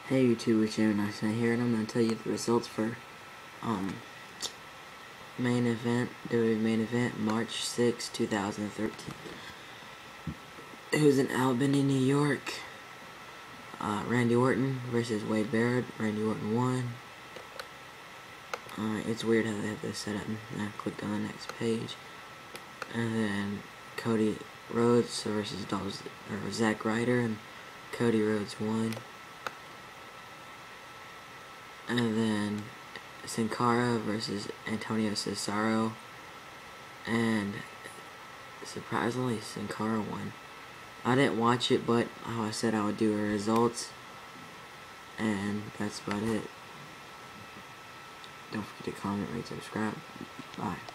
Hey YouTube, it's Nice here, and I'm going to tell you the results for main event, WWE main event, March 6, 2013. It was in Albany, New York. Randy Orton versus Wade Barrett. Randy Orton won. It's weird how they have this set up. And I clicked on the next page. And then Cody Rhodes versus Zack Ryder, and Cody Rhodes won. And then Sin Cara versus Antonio Cesaro, and surprisingly Sin Cara won. I didn't watch it, but how I said I would do the results, and that's about it. Don't forget to comment, rate, subscribe. Bye.